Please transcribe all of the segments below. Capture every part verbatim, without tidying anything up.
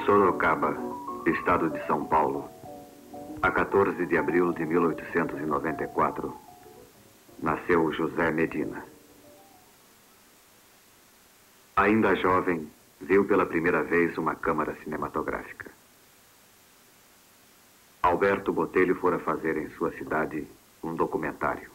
Sorocaba, estado de São Paulo, a quatorze de abril de mil oitocentos e noventa e quatro, nasceu José Medina. Ainda jovem, viu pela primeira vez uma câmara cinematográfica. Alberto Botelho fora fazer em sua cidade um documentário.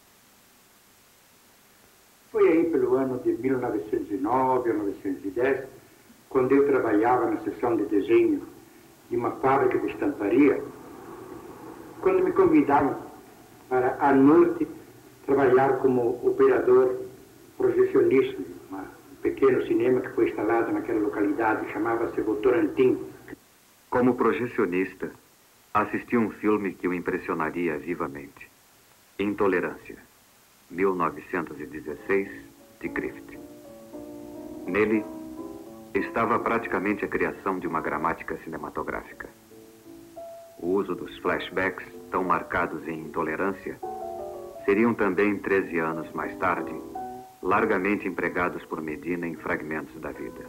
Foi aí pelo ano de mil novecentos e nove ou mil novecentos e dez, quando eu trabalhava na seção de desenho de uma fábrica de estamparia, quando me convidaram para, à noite, trabalhar como operador projecionista, um pequeno cinema que foi instalado naquela localidade, chamava-se Votorantim. Como projecionista, assisti um filme que o impressionaria vivamente. Intolerância, mil novecentos e dezesseis, de Griffith. Nele, estava praticamente a criação de uma gramática cinematográfica. O uso dos flashbacks, tão marcados em Intolerância, seriam também, treze anos mais tarde, largamente empregados por Medina em Fragmentos da Vida.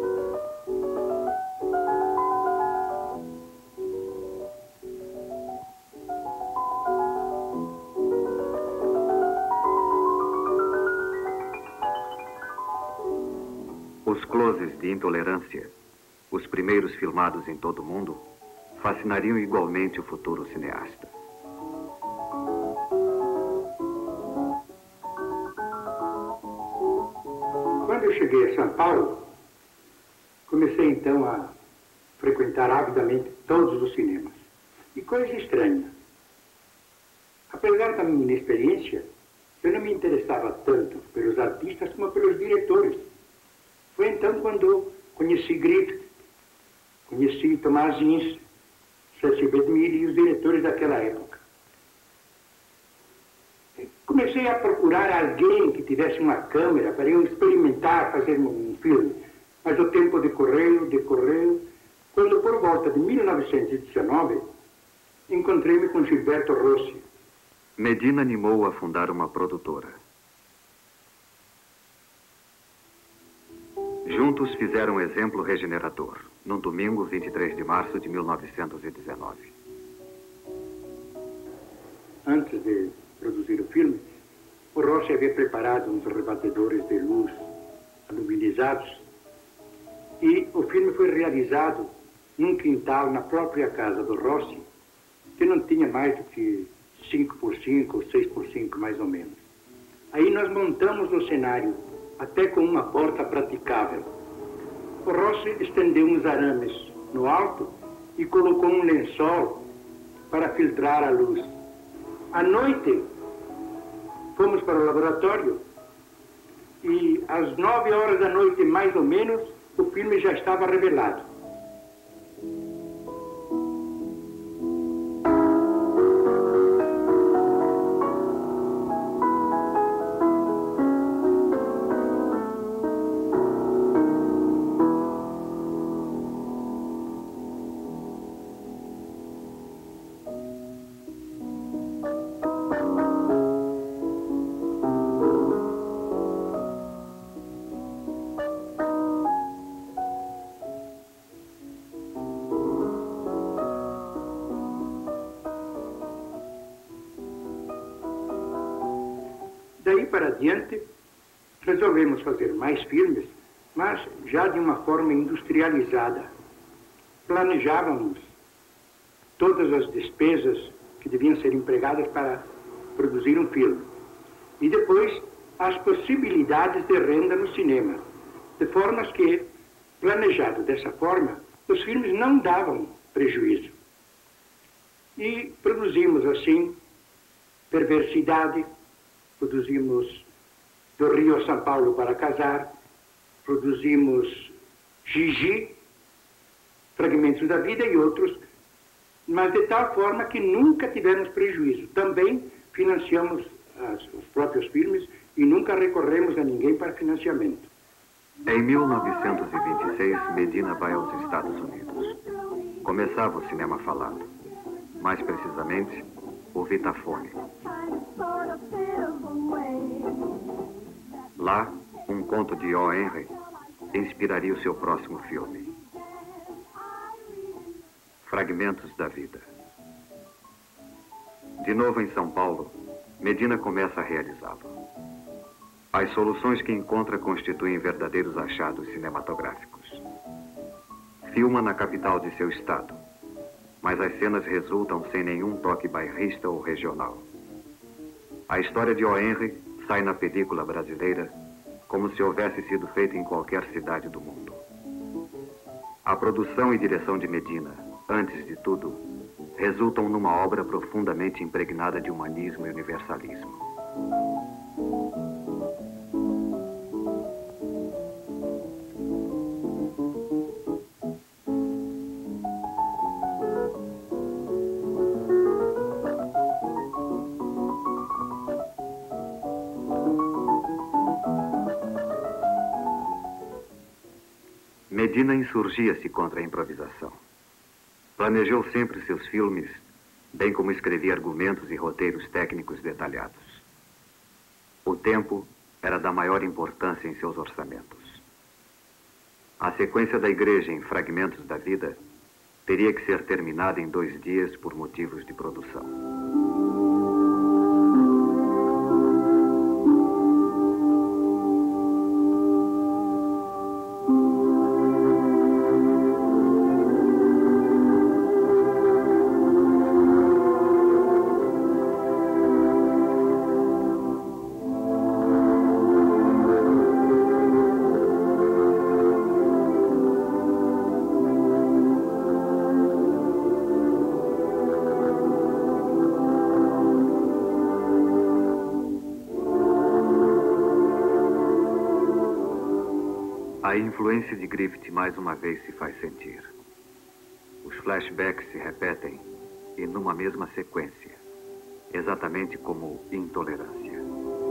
Os closes de Intolerância, os primeiros filmados em todo o mundo, fascinariam igualmente o futuro cineasta. Quando eu cheguei a São Paulo, comecei então a frequentar avidamente todos os cinemas. E coisa estranha, apesar da minha inexperiência, eu não me interessava tanto pelos artistas como pelos diretores. Foi então quando conheci Griffith, conheci Tomás Ins, Cecil B. DeMille e os diretores daquela época. Comecei a procurar alguém que tivesse uma câmera para eu experimentar fazer um filme. Mas o tempo decorreu, decorreu. Quando, por volta de mil novecentos e dezenove, encontrei-me com Gilberto Rossi. Medina animou a fundar uma produtora. Juntos fizeram um exemplo regenerador, no domingo vinte e três de março de mil novecentos e dezenove. Antes de produzir o filme, o Rossi havia preparado uns rebatedores de luz aluminizados e o filme foi realizado num quintal na própria casa do Rossi, que não tinha mais do que cinco por cinco ou seis por cinco, mais ou menos. Aí nós montamos o cenário, até com uma porta praticável. O Rossi estendeu uns arames no alto e colocou um lençol para filtrar a luz. À noite, fomos para o laboratório e às nove horas da noite, mais ou menos, o filme já estava revelado. Daí para adiante, resolvemos fazer mais filmes, mas já de uma forma industrializada. Planejávamos todas as despesas que deviam ser empregadas para produzir um filme. E depois, as possibilidades de renda no cinema. De formas que, planejado dessa forma, os filmes não davam prejuízo. E produzimos, assim, Perversidade, produzimos Do Rio a São Paulo para Casar, produzimos Gigi, Fragmentos da Vida e outros, mas de tal forma que nunca tivemos prejuízo. Também financiamos as, os próprios filmes e nunca recorremos a ninguém para financiamento. Em mil novecentos e vinte e seis, Medina vai aos Estados Unidos. Começava o cinema falado, mais precisamente, o Vitafone. Lá, um conto de O. Henry inspiraria o seu próximo filme. Fragmentos da vida. De novo em São Paulo, Medina começa a realizá-lo. As soluções que encontra constituem verdadeiros achados cinematográficos. Filma na capital de seu estado, mas as cenas resultam sem nenhum toque bairrista ou regional. A história de O. Henry sai na película brasileira como se houvesse sido feita em qualquer cidade do mundo. A produção e direção de Medina, antes de tudo, resultam numa obra profundamente impregnada de humanismo e universalismo. Medina insurgia-se contra a improvisação. Planejou sempre seus filmes, bem como escrevia argumentos e roteiros técnicos detalhados. O tempo era da maior importância em seus orçamentos. A sequência da igreja em Fragmentos da Vida teria que ser terminada em dois dias por motivos de produção. A influência de Griffith mais uma vez se faz sentir. Os flashbacks se repetem e numa mesma sequência, exatamente como Intolerância.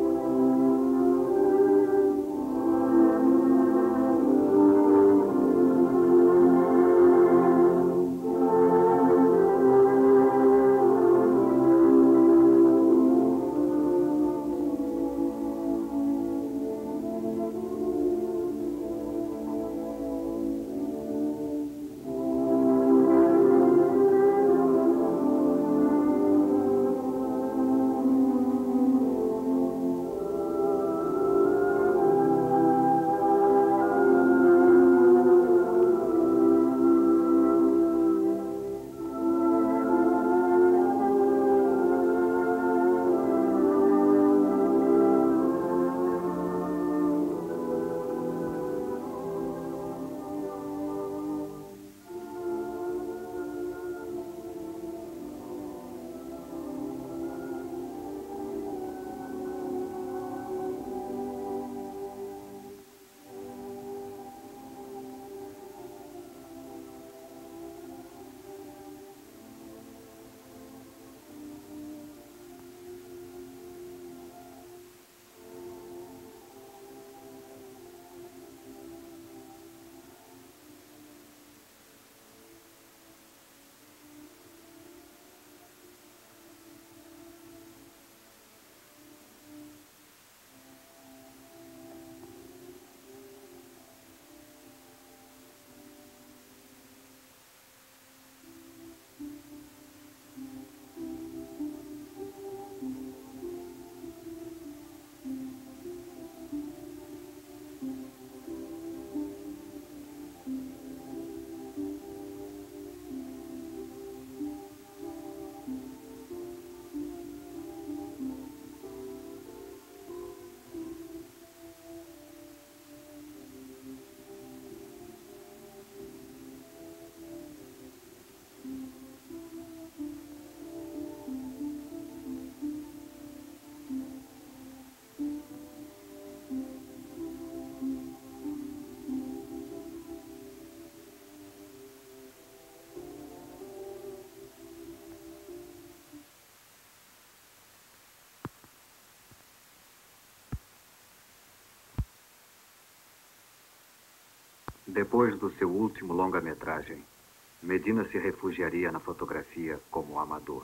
Depois do seu último longa-metragem, Medina se refugiaria na fotografia como amador.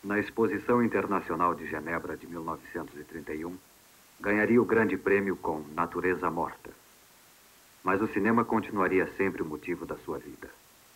Na Exposição Internacional de Genebra de mil novecentos e trinta e um, ganharia o grande prêmio com Natureza Morta. Mas o cinema continuaria sempre o motivo da sua vida.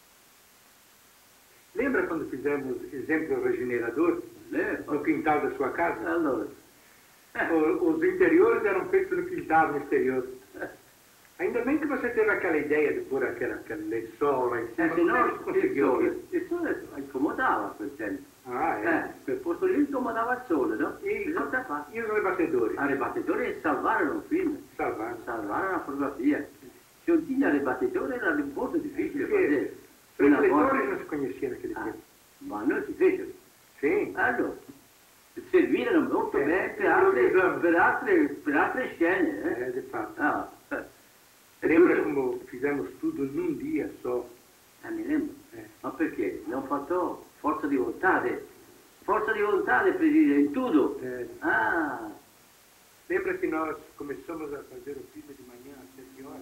Lembra quando fizemos Exemplo Regenerador no quintal da sua casa? Allora. O- Os interiores eram feitos no quintal, no exterior. Ainda bem que você teve aquela ideia de pôr aquela, aquele lençol lá em cima. Eh, se Como é no que il conseguiu sole, isso? il sole incomodava a quel tempo. Ah, é? Eh, quel posto lì incomodava il sole, no? E, Bisogna fare. e os rebatedores? A ribattetore salvarono un film, Salvaram. salvarono una fotografia. Se non tinha ribattetore era molto difficile Porque fare. Una refletores volta. não se conhecia naquele Ah, tempo. ma non si fecero. Sim. Allora, servirono molto Eh, bene per lo altre, usavano. per altre, per altre scene. Eh? É, de fato. Ah, eh. E Lembra tutto- como fizemos tudo num dia só? Eh, mi lembro. Eh. Ma perché? Non fatto forza di volontà. Forza di volontà per dire in tutto. É. Ah, Lembra que nós começamos a fazer o filme de manhã às sete horas?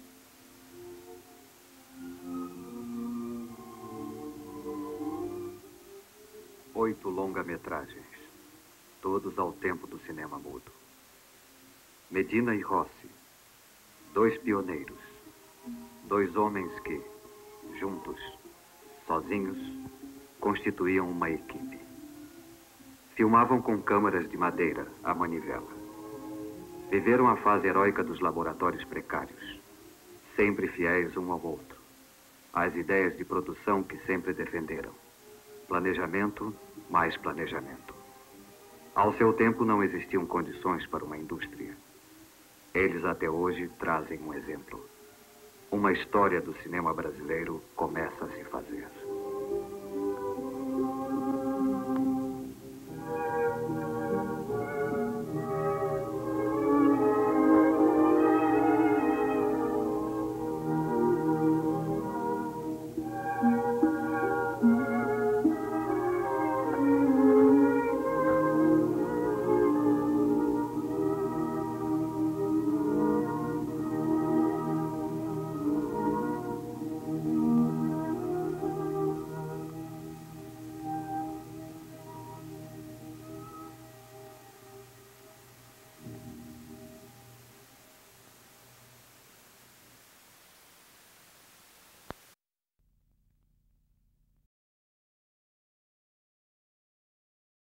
Oito longa-metragens, todos ao tempo do cinema mudo. Medina e Rossi, dois pioneiros, dois homens que, juntos, sozinhos, constituíam uma equipe. Filmavam com câmaras de madeira, à manivela. Viveram a fase heróica dos laboratórios precários, sempre fiéis um ao outro, às ideias de produção que sempre defenderam. Planejamento, mais planejamento. Ao seu tempo não existiam condições para uma indústria. Eles até hoje trazem um exemplo. Uma história do cinema brasileiro começa a se fazer.